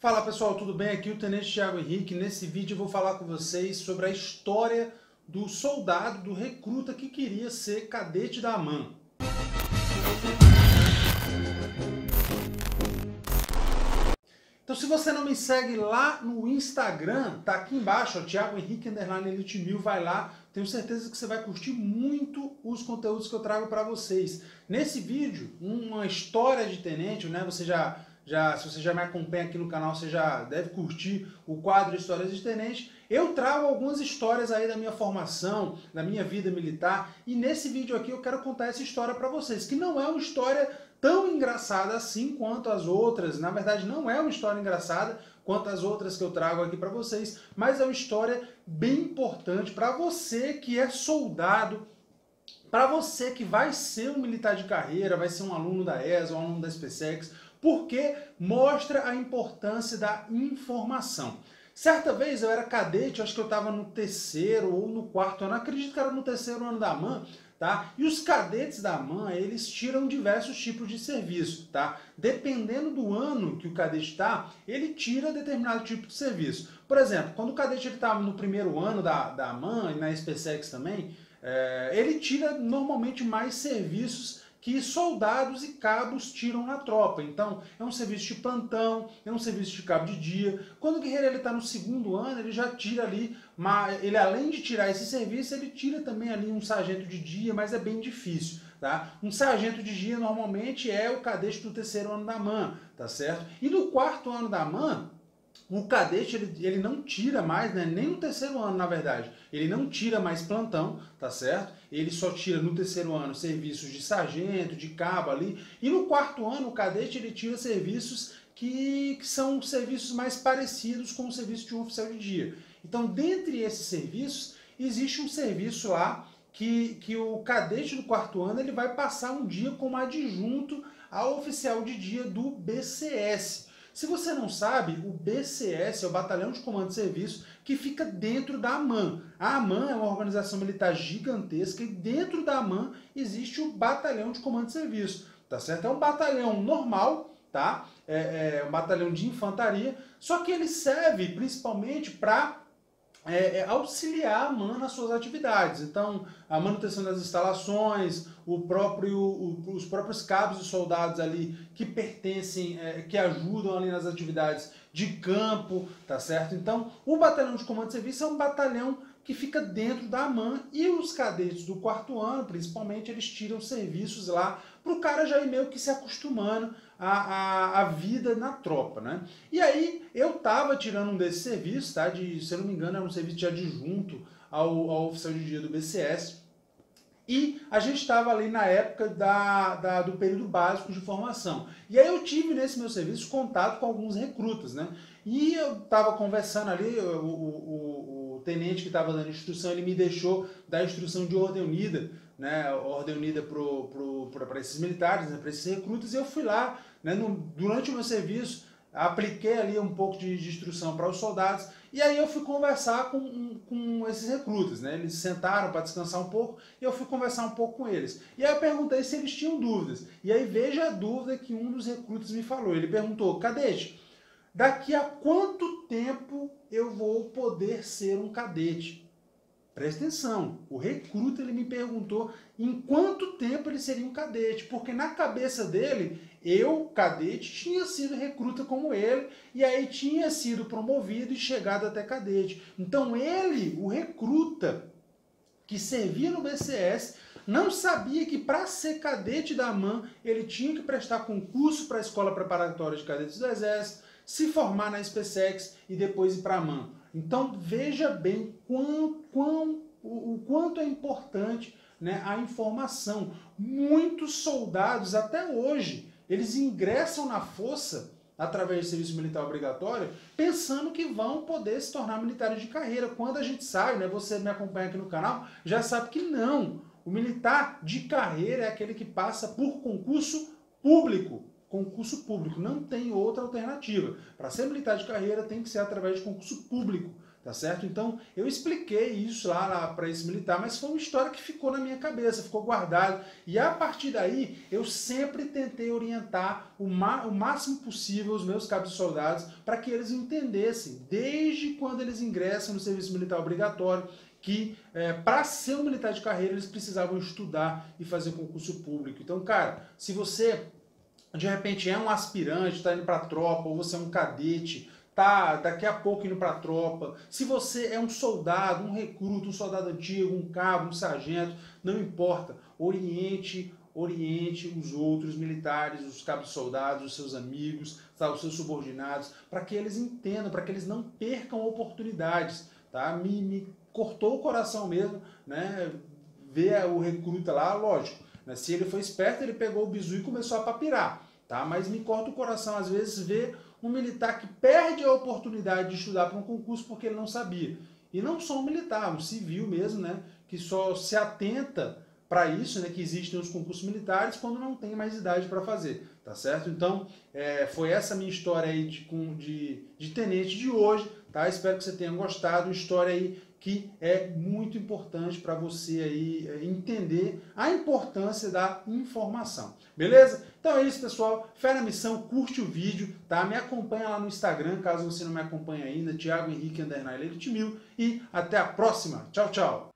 Fala pessoal, tudo bem? Aqui é o Tenente Thiago Henrique. Nesse vídeo eu vou falar com vocês sobre a história do soldado, do recruta que queria ser cadete da AMAN. Então, se você não me segue lá no Instagram, tá aqui embaixo, ó, Thiago Henrique Elite 1000, vai lá. Tenho certeza que você vai curtir muito os conteúdos que eu trago para vocês. Nesse vídeo, uma história de tenente, né? Se você já me acompanha aqui no canal, você já deve curtir o quadro Histórias de Tenente. Eu trago algumas histórias aí da minha formação, da minha vida militar, e nesse vídeo aqui eu quero contar essa história para vocês, que não é uma história tão engraçada assim quanto as outras. Na verdade, não é uma história engraçada quanto as outras que eu trago aqui para vocês, mas é uma história bem importante para você que é soldado, para você que vai ser um militar de carreira, vai ser um aluno da ESA, um aluno da SpaceX, porque mostra a importância da informação. Certa vez eu era cadete, acho que eu estava no terceiro ou no quarto ano, acredito que era no terceiro ano da AMAN, tá? E os cadetes da AMAN, eles tiram diversos tipos de serviço, tá? Dependendo do ano que o cadete está, ele tira determinado tipo de serviço. Por exemplo, quando o cadete estava no primeiro ano da AMAN e na SpaceX também, ele tira normalmente mais serviços que soldados e cabos tiram na tropa. Então, é um serviço de plantão, é um serviço de cabo de dia. Quando o guerreiro está no segundo ano, ele já tira ali, ele além de tirar esse serviço, ele tira também ali um sargento de dia, mas é bem difícil, tá? Um sargento de dia normalmente é o cadete do terceiro ano da AMAN, tá certo? E no quarto ano da AMAN, o cadete ele não tira mais, né, nem no terceiro ano, na verdade, ele não tira mais plantão, tá certo? Ele só tira no terceiro ano serviços de sargento, de cabo ali, e no quarto ano o cadete ele tira serviços que são serviços mais parecidos com o serviço de um oficial de dia. Então, dentre esses serviços, existe um serviço lá que o cadete do quarto ano ele vai passar um dia como adjunto ao oficial de dia do BCS. Se você não sabe, o BCS é o Batalhão de Comando de Serviço que fica dentro da AMAN. A AMAN é uma organização militar gigantesca e dentro da AMAN existe o Batalhão de Comando de Serviço, tá certo? É um batalhão normal, tá? É um batalhão de infantaria, só que ele serve principalmente para auxiliar a AMAN nas suas atividades. Então, a manutenção das instalações, os próprios cabos e soldados ali que pertencem, que ajudam ali nas atividades de campo, tá certo? Então, o batalhão de comando de serviço é um batalhão que fica dentro da AMAN e os cadetes do quarto ano, principalmente, eles tiram serviços lá para o cara já ir meio que se acostumando a vida na tropa, né? E aí eu tava tirando um desses serviços, tá? Se eu não me engano, era um serviço de adjunto ao oficial de dia do BCS. E a gente estava ali na época do período básico de formação. E aí eu tive nesse meu serviço contato com alguns recrutas, né? E eu estava conversando ali, o tenente que estava dando instrução, ele me deixou dar instrução de ordem unida, né? Ordem unida para esses militares, né? Para esses recrutas, e eu fui lá, né? Durante o meu serviço, apliquei ali um pouco de instrução para os soldados, e aí eu fui conversar com esses recrutas, né? Eles sentaram para descansar um pouco, e eu fui conversar um pouco com eles. E aí eu perguntei se eles tinham dúvidas. E aí veja a dúvida que um dos recrutas me falou. Ele perguntou: cadete, daqui a quanto tempo eu vou poder ser um cadete? Presta atenção, o recruta ele me perguntou em quanto tempo ele seria um cadete, porque na cabeça dele, eu, cadete, tinha sido recruta como ele, e aí tinha sido promovido e chegado até cadete. Então ele, o recruta, que servia no BCS, não sabia que para ser cadete da AMAN, ele tinha que prestar concurso para a Escola Preparatória de Cadetes do Exército, se formar na SpaceX e depois ir para a AMAN. Então veja bem o quanto é importante, né, a informação. Muitos soldados, até hoje, eles ingressam na força através do serviço militar obrigatório, pensando que vão poder se tornar militares de carreira. Quando a gente sai, né, você me acompanha aqui no canal, já sabe que não. O militar de carreira é aquele que passa por concurso público. Concurso público, não tem outra alternativa. Para ser militar de carreira tem que ser através de concurso público, tá certo? Então, eu expliquei isso lá para esse militar, mas foi uma história que ficou na minha cabeça, ficou guardada. E a partir daí, eu sempre tentei orientar o máximo possível os meus cabos soldados para que eles entendessem, desde quando eles ingressam no serviço militar obrigatório, que para ser um militar de carreira eles precisavam estudar e fazer concurso público. Então, cara, se você de repente é um aspirante, está indo para a tropa, ou você é um cadete, tá daqui a pouco indo para a tropa, se você é um soldado, um recruta, um soldado antigo, um cabo, um sargento, não importa, oriente os outros militares, os cabos soldados, os seus amigos, tá, os seus subordinados, para que eles entendam, para que eles não percam oportunidades. Tá? Me cortou o coração mesmo, né? Ver o recruta lá, lógico, né? Se ele foi esperto, ele pegou o bizu e começou a papirar. Tá? Mas me corta o coração, às vezes, ver um militar que perde a oportunidade de estudar para um concurso porque ele não sabia. E não só um militar, um civil mesmo, né? Que só se atenta para isso, né? Que existem os concursos militares quando não tem mais idade para fazer, tá certo? Então, foi essa minha história aí de tenente de hoje, tá? Espero que você tenha gostado, uma história aí que é muito importante para você aí entender a importância da informação. Beleza? Então é isso, pessoal. Fé na missão, curte o vídeo, tá? Me acompanha lá no Instagram, caso você não me acompanhe ainda, Thiago Henrique _Elite 1000, e até a próxima. Tchau, tchau.